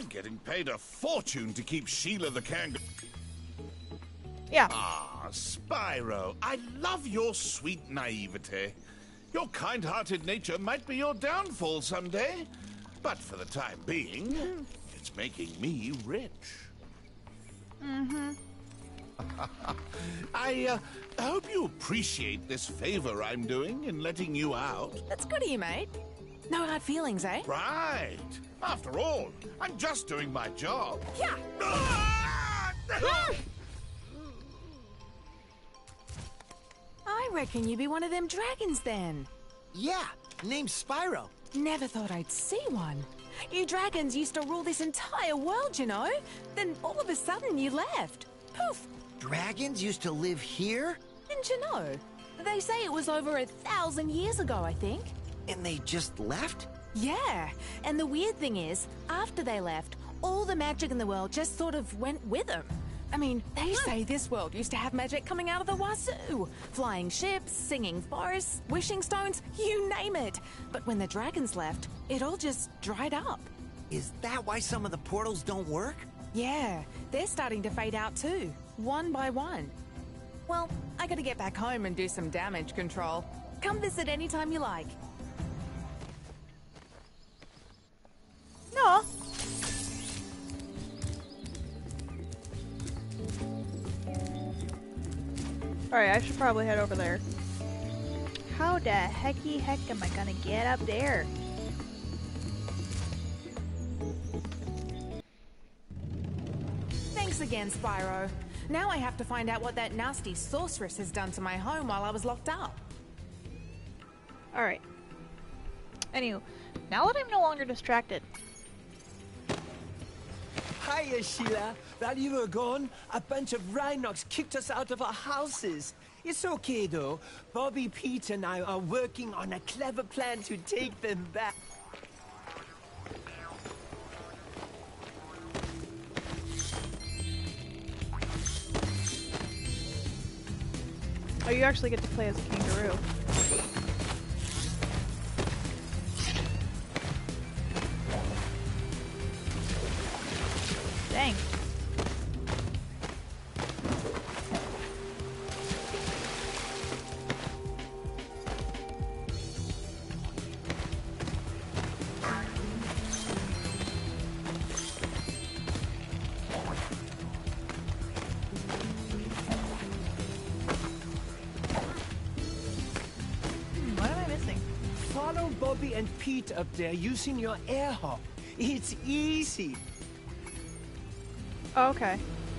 I'm getting paid a fortune to keep Sheila the kangaroo. Yeah. Ah, Spyro, I love your sweet naivete. Your kind-hearted nature might be your downfall someday, but for the time being, it's making me rich. Mm-hmm. I hope you appreciate this favor I'm doing in letting you out. That's good of you, mate. No hard feelings, eh? Right. After all, I'm just doing my job. Yeah. I reckon you be one of them dragons then. Yeah, name's Spyro. Never thought I'd see one. You dragons used to rule this entire world, you know? Then all of a sudden you left. Poof! Dragons used to live here? Didn't you know? They say it was over 1,000 years ago, I think. And they just left? Yeah, and the weird thing is, after they left, all the magic in the world just sort of went with them. I mean, they say this world used to have magic coming out of the wazoo. Flying ships, singing forests, wishing stones, you name it. But when the dragons left, it all just dried up. Is that why some of the portals don't work? Yeah, they're starting to fade out too, one by one. Well, I gotta get back home and do some damage control. Come visit anytime you like. No. Alright, I should probably head over there. How the heck am I gonna get up there? Thanks again, Spyro. Now I have to find out what that nasty sorceress has done to my home while I was locked up. Alright. Anywho, now that I'm no longer distracted. Hiya, Sheila. While you were gone, a bunch of Rhinox kicked us out of our houses. It's okay, though. Bobby, Pete, and I are working on a clever plan to take them back. Oh, you actually get to play as a kangaroo. Dang. What am I missing? Follow Bobby and Pete up there using your air hawk. It's easy. Oh, okay.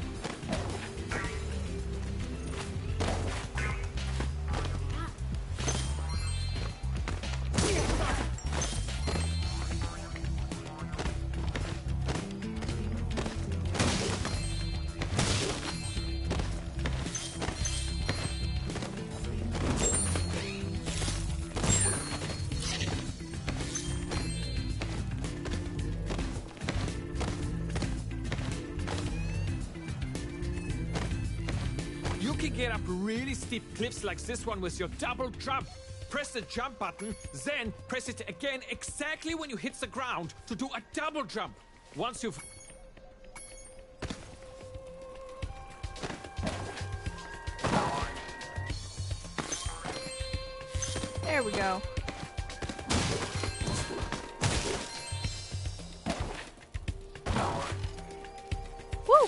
You can get up really steep cliffs like this one with your double jump. Press the jump button, then press it again exactly when you hit the ground to do a double jump. Once you've... There we go. Woo!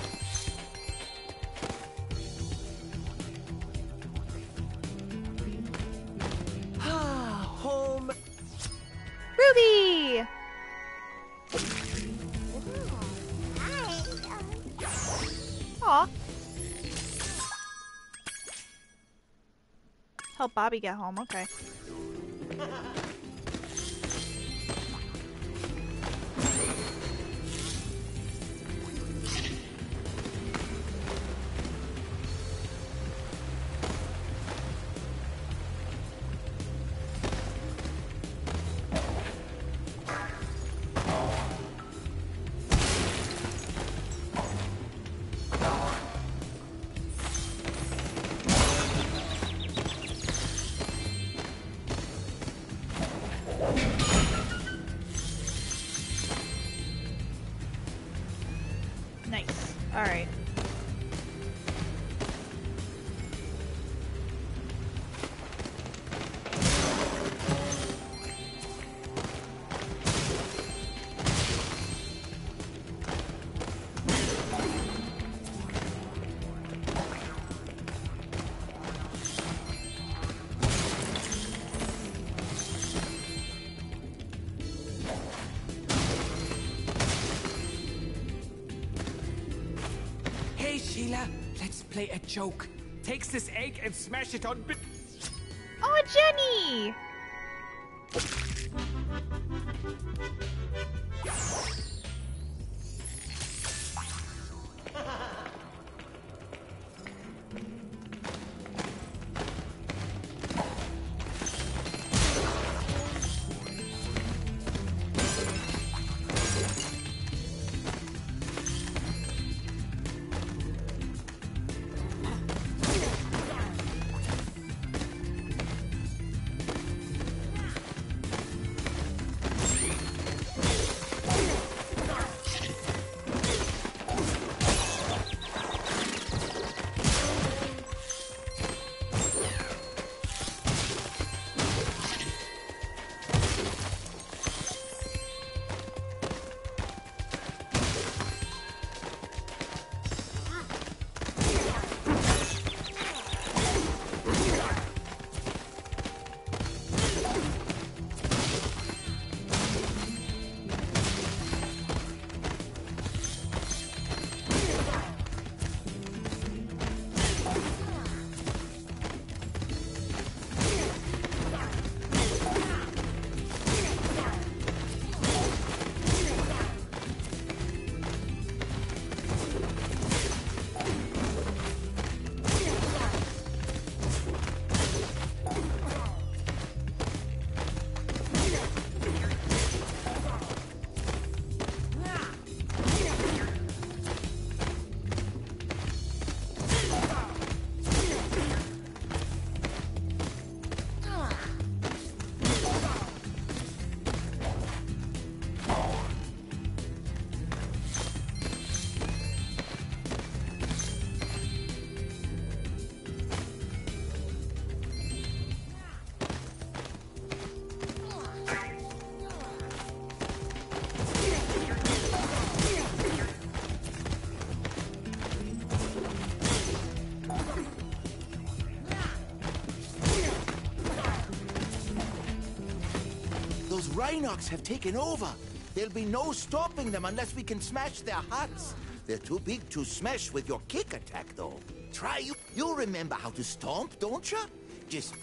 Home. Ruby! Aw. Help Bobby get home, okay. play a joke. Takes this egg and smash it on. Oh, Jenny! Those Rhinox have taken over. There'll be no stopping them unless we can smash their huts. They're too big to smash with your kick attack, though. Try you. You'll remember how to stomp, don't you? Just...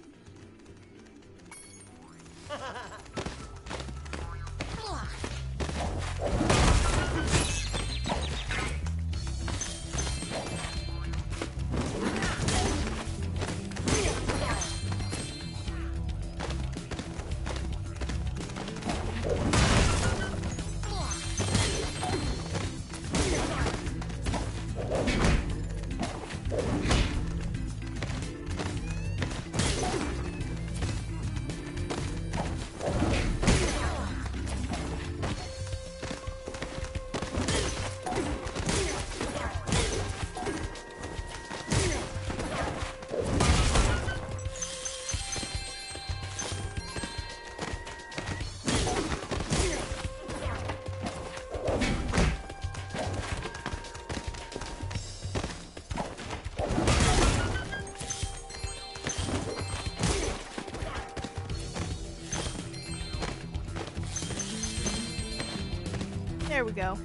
There we go.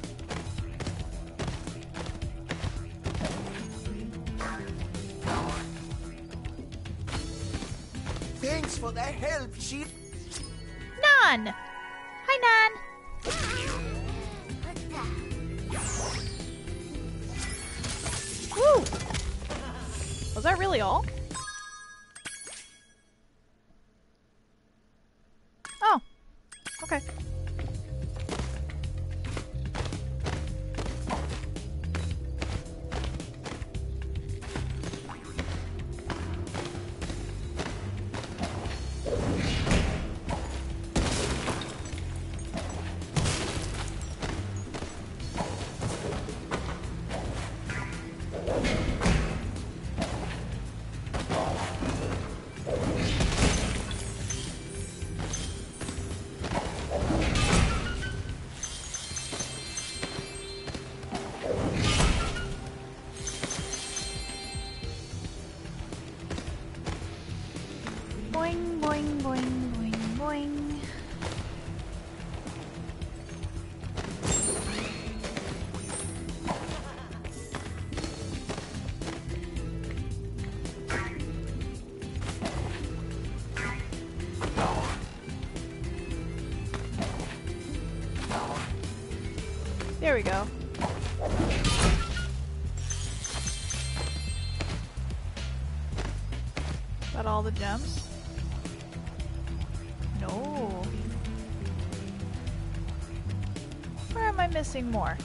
Thanks for the help, Sheila. Nan! Hi, Nan! Woo! Was that really all? Oh. Okay. Boing, boing, boing, boing, boing. There we go. Got all the gems? No. Where am I missing more?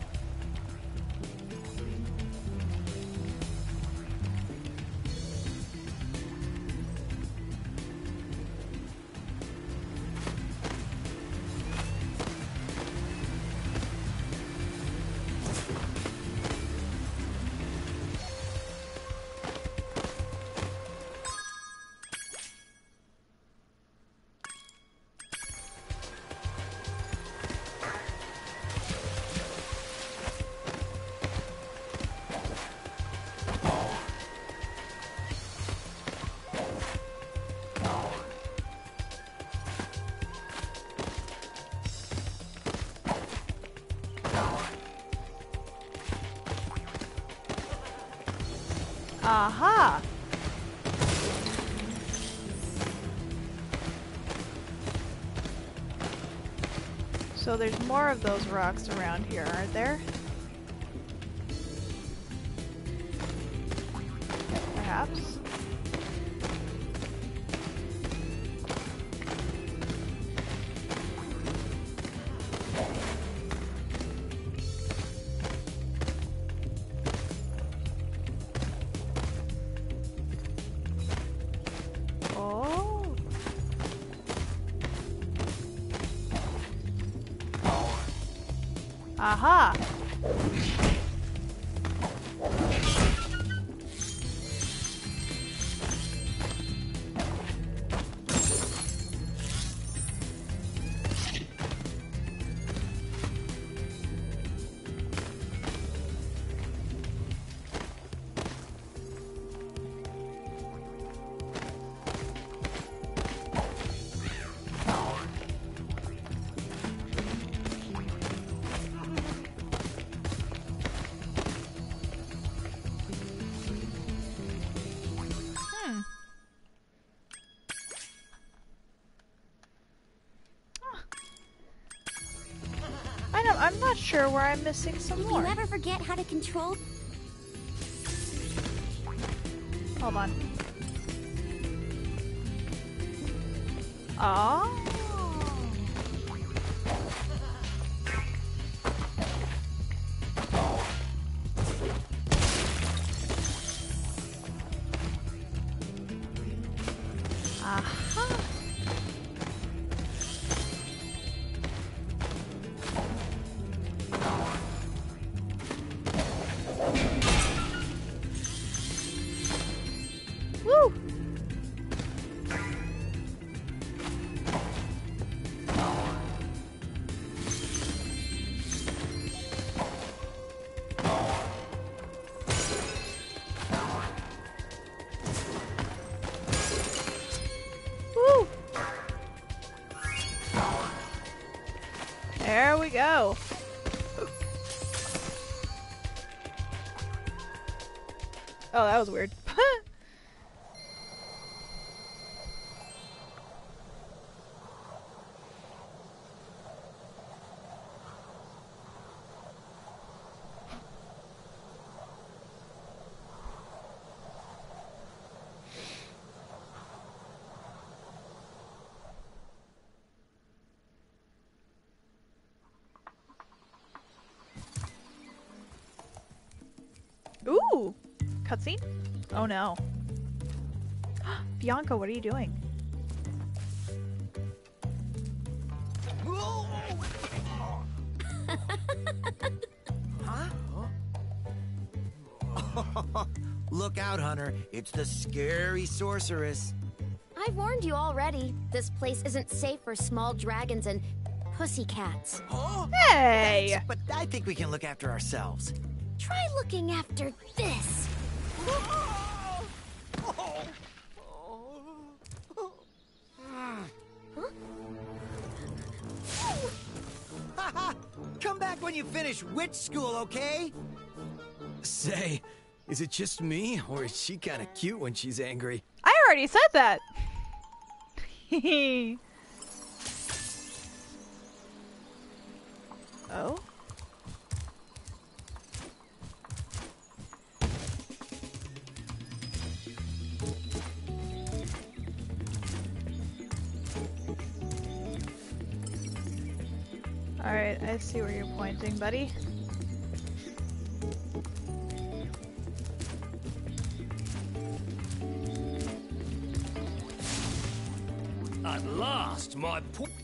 Aha! So there's more of those rocks around here, aren't there? Perhaps? Aha! I'm not sure where I'm missing some Did more. you ever forget how to control? Hold on. Oh. Aha. Woo! Woo! There we go. Oh, that was weird. Ooh! Cutscene? Oh no. Bianca, what are you doing? Look out, Hunter. It's the scary sorceress. I've warned you already. This place isn't safe for small dragons and pussycats. Oh, Hey! thanks, but I think we can look after ourselves. Try looking after this. Haha! Come back when you finish witch school, okay? Say, is it just me, or is she kind of cute when she's angry? I already said that! Oh? Alright, I see where you're pointing, buddy. At last, my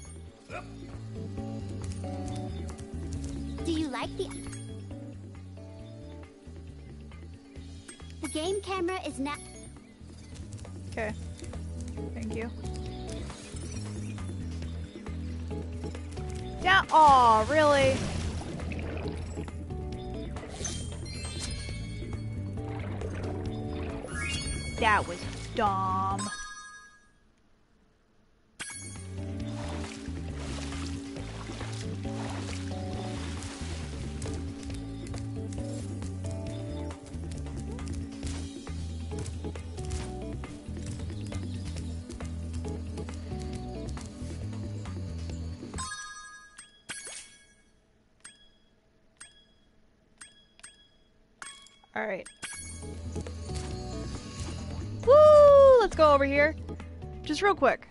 Do you like the game camera is now... Okay. Thank you. Yeah, aw, really? That was dumb. Alright. Woo! Let's go over here. Just real quick.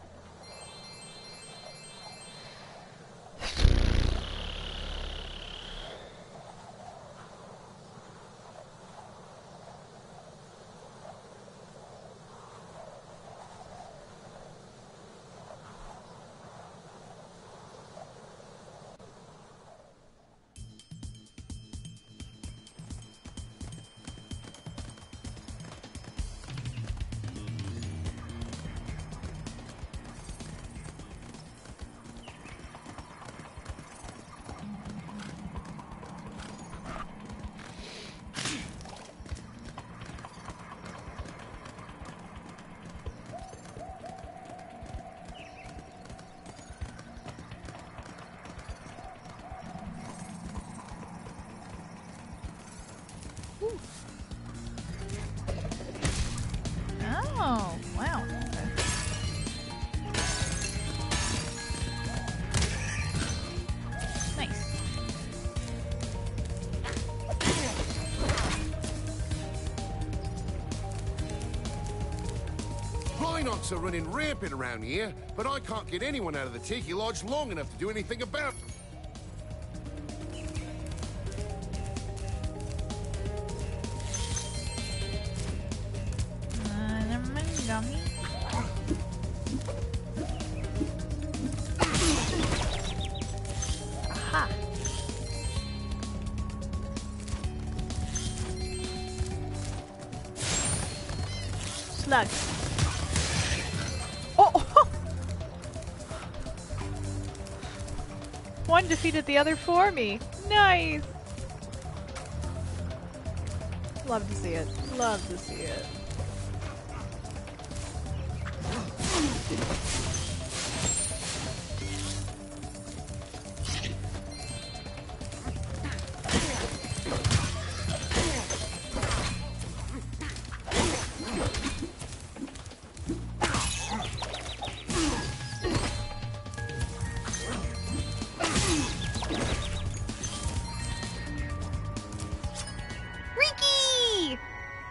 Oh, wow. Nice. Rhinox are running rampant around here, but I can't get anyone out of the Tiki Lodge long enough to do anything about it. Aha. Slug. Oh! One defeated the other for me. Nice! Love to see it. Love to see it. Ricky!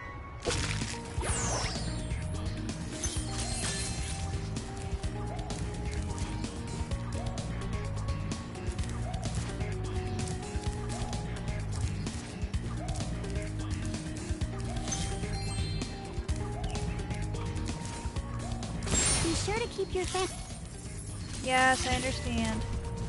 Be sure to keep your fan... Yes, I understand.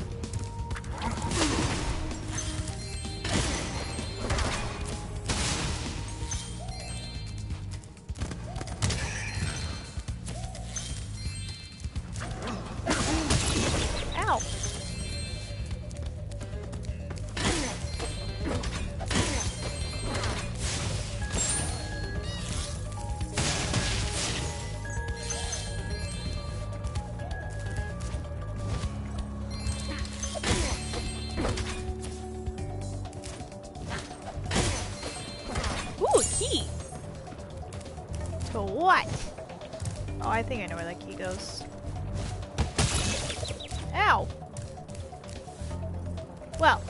Ow! Ooh, key! To what? Oh, I think I know where that key goes. Ow! Well.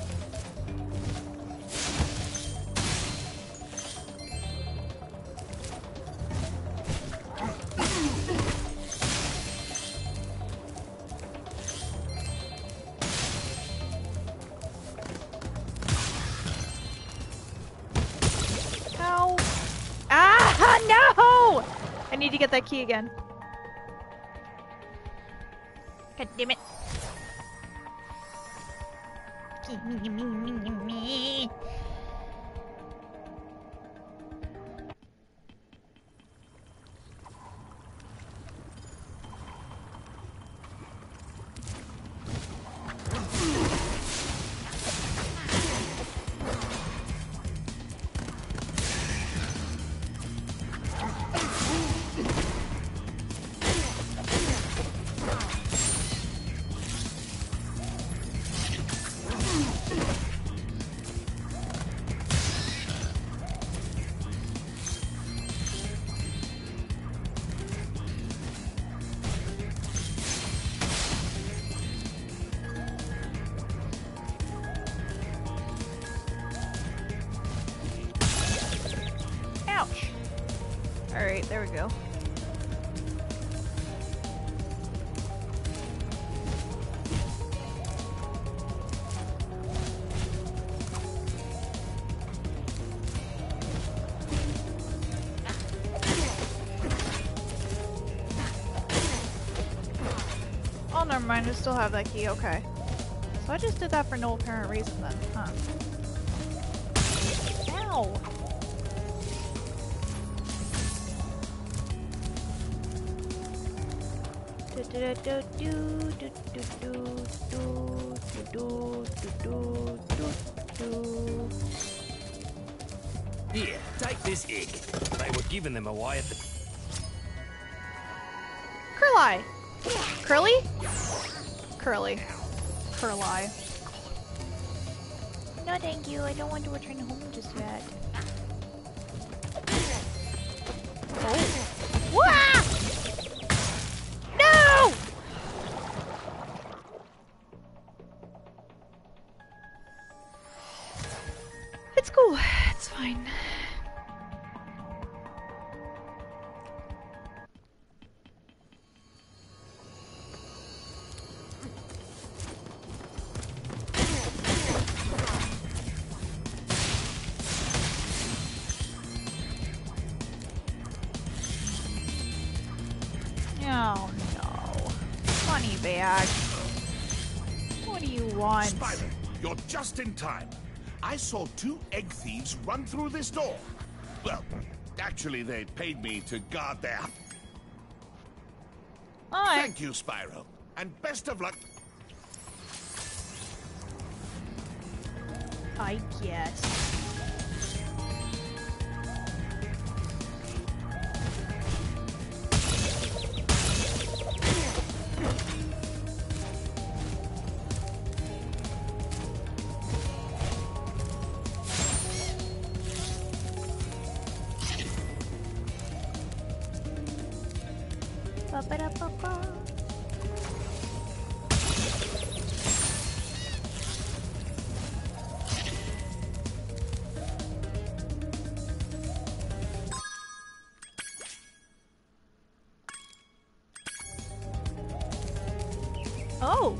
need to get that key again. God damn it. Ouch. Alright, there we go. Oh, never mind. I still have that key. Okay. So I just did that for no apparent reason then, huh? Ow! Here, take this egg. They were giving them away at the... Curly! Curly? Curly. Curly. No, thank you. I don't want to return home just yet. Oh. Wah! No! It's cool. It's fine. Oh no. Funny bag. What do you want? Spyro, you're just in time. I saw 2 egg thieves run through this door. Well, actually, they paid me to guard their... Alright. Thank you, Spyro. And best of luck. I guess. Ba-ba-da-ba-ba. Oh.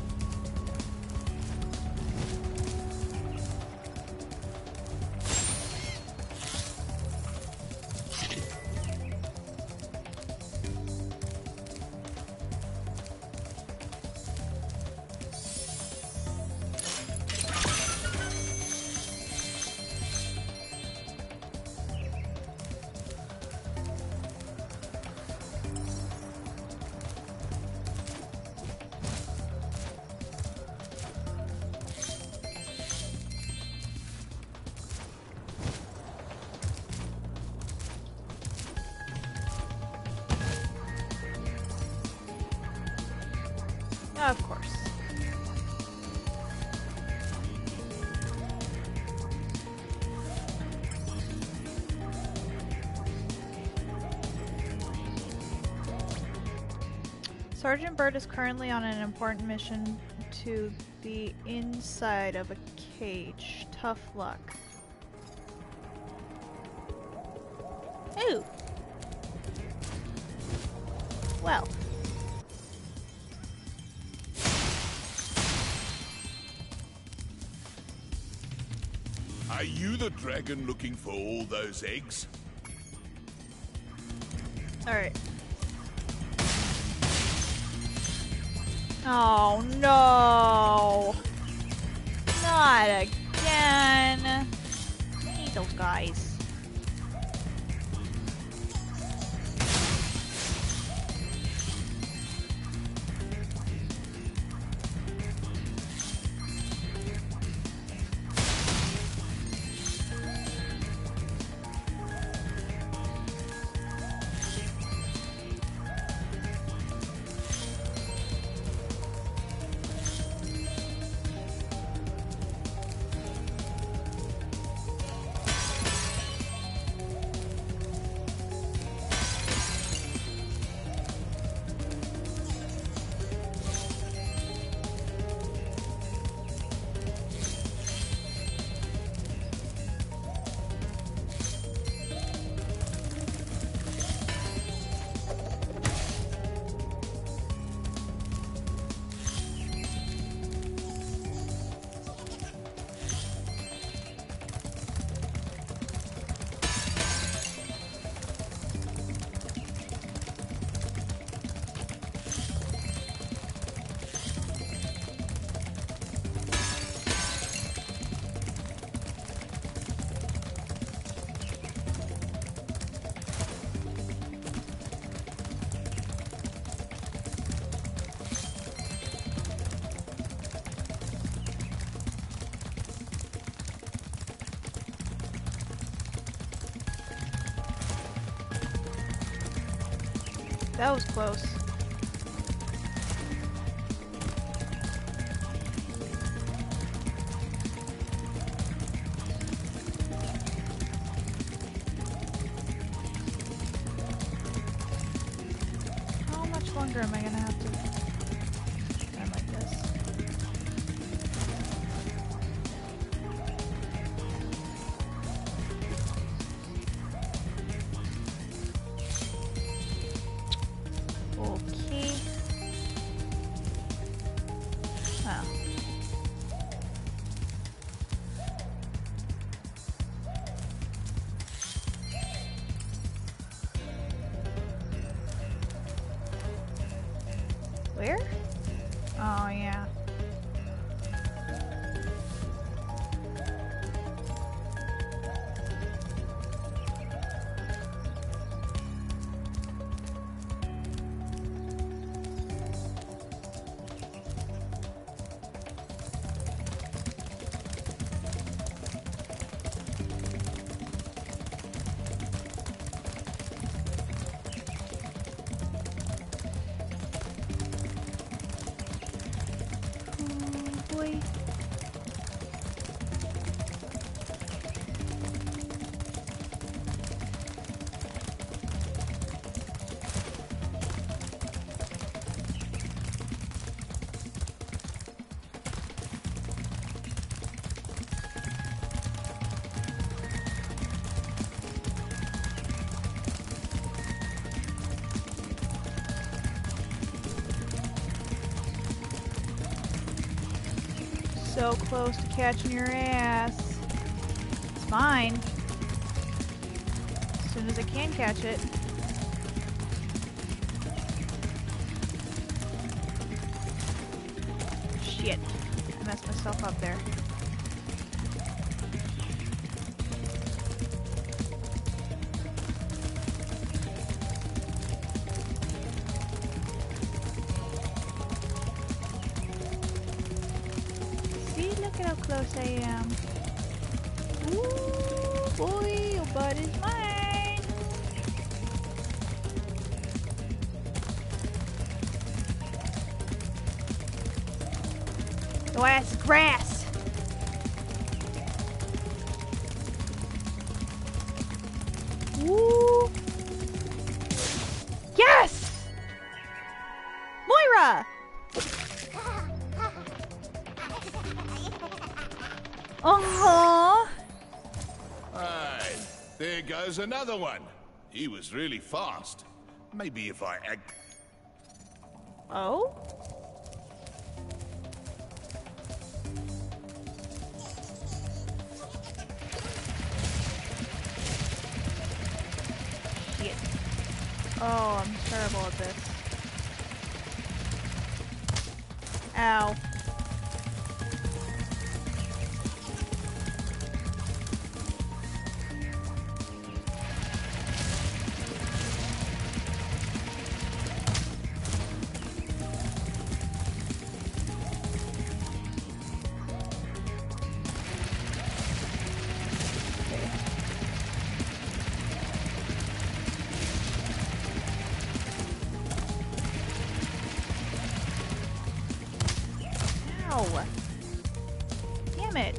Of course. Sergeant Bird is currently on an important mission to the inside of a cage. Tough luck. Ooh. Well. Are you the dragon looking for all those eggs? Alright. Oh no! Not again! I hate those guys. That was close. How much longer am I gonna have to stand like this? Okay. Oh. Where? Oh, yeah. Boy. So close to catching your ass. It's mine. As soon as I can catch it. Shit. I messed myself up there. See, look at how close I am. Ooh, boy, your butt is mine. Your ass is grass. Ooh. Yes! Moira! Uh-huh. Right, there goes another one. He was really fast. Maybe if I act... Oh? Shit. Oh, I'm terrible at this. Ow. Damn it.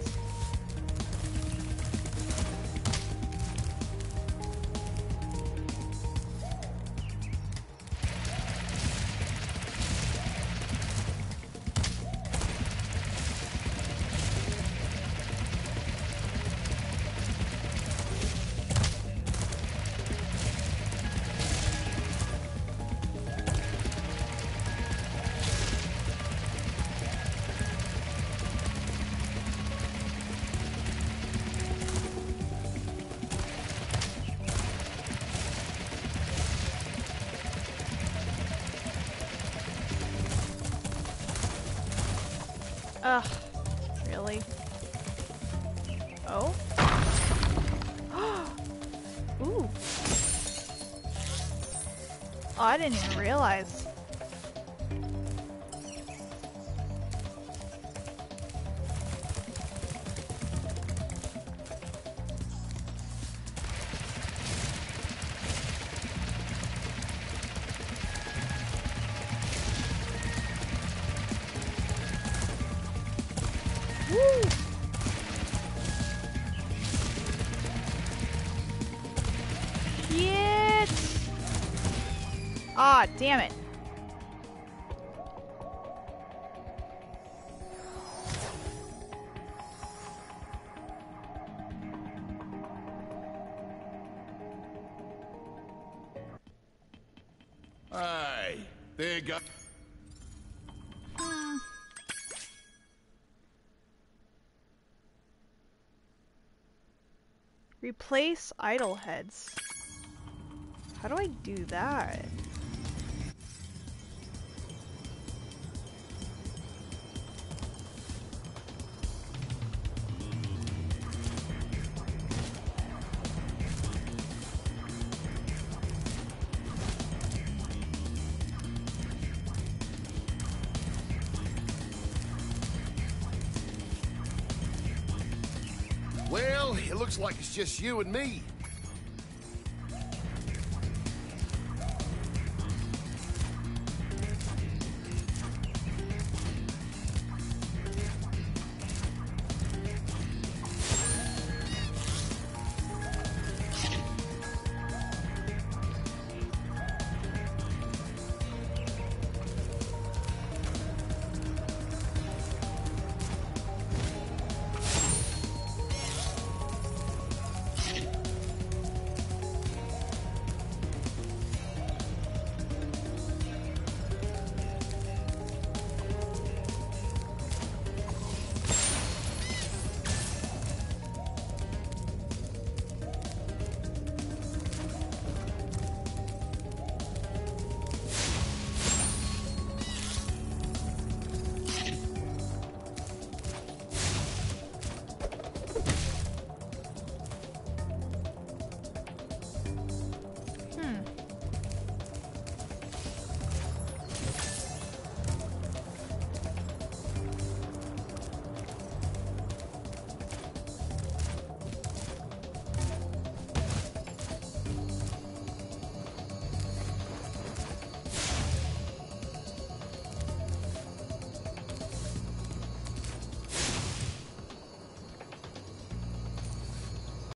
Ugh, really? Oh? Ooh. Oh, I didn't even realize. Woo! Shit! Ah, damn it. Aye, there you go. Replace idle heads. How do I do that? Well, it looks like it's just you and me.